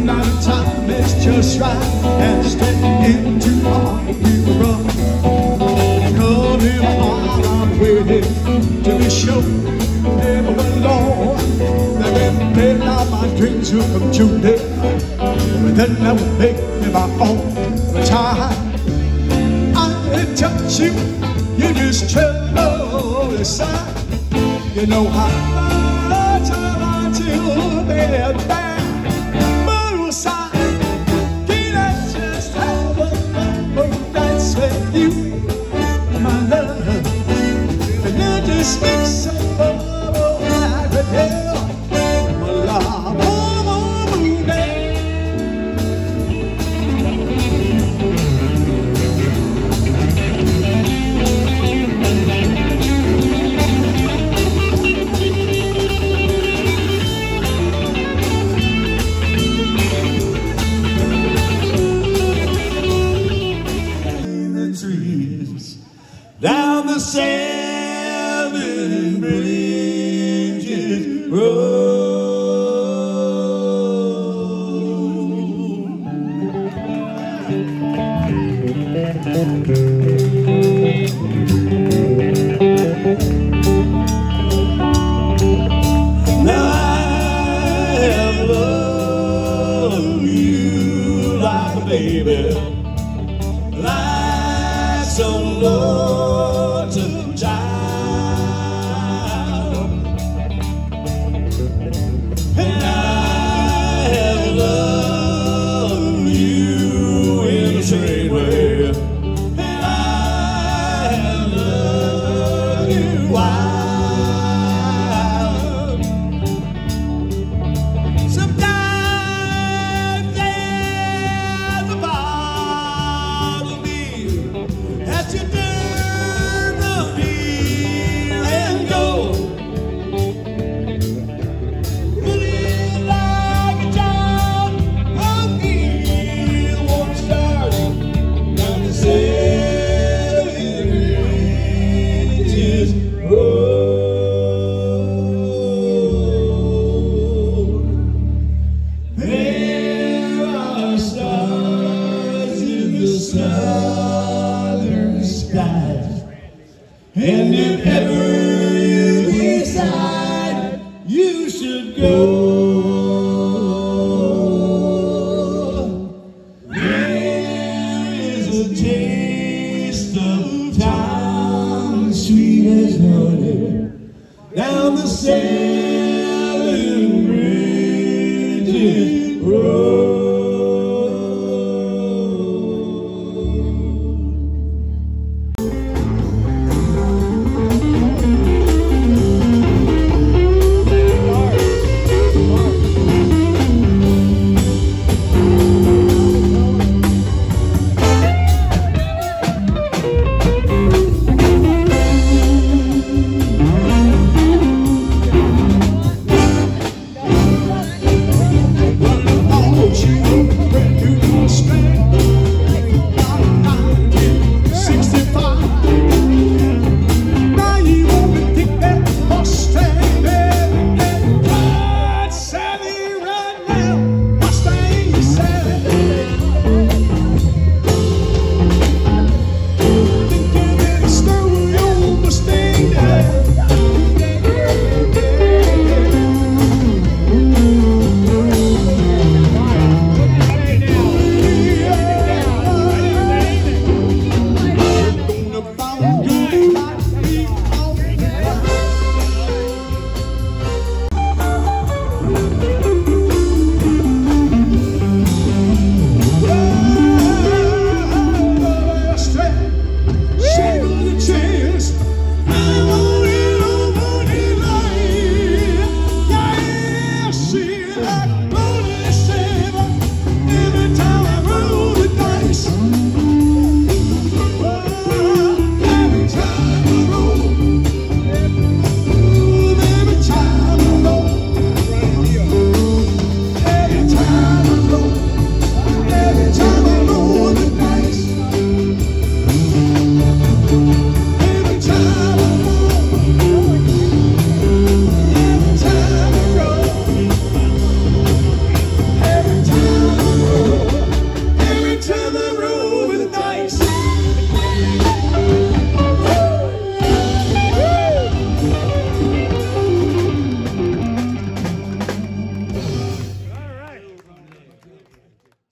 Now the time is just right, and step into my heart we will run. Come in my heart, I'm waiting to be shown. Never went alone. There been many now my dreams will come true there. But then I will make me my own. But time I touch you, you just tremble inside. You know how much I want you, baby. Move aside, can I just have a dance with you, my love? And you just make some bubble like a hell, my love, moon day. Down the seven bridges road. Now I have loved you like a baby, like some lonesome child, and I have loved you in a strange way, and I have loved you wild. Sometimes there's a part of me that you turn the wheel and go. Feeling like a child of the won't start down the seven bridges road. There are stars in the southern skies, and if ever you decide you should go, there is a taste of time sweet as honey down the seven bridges road.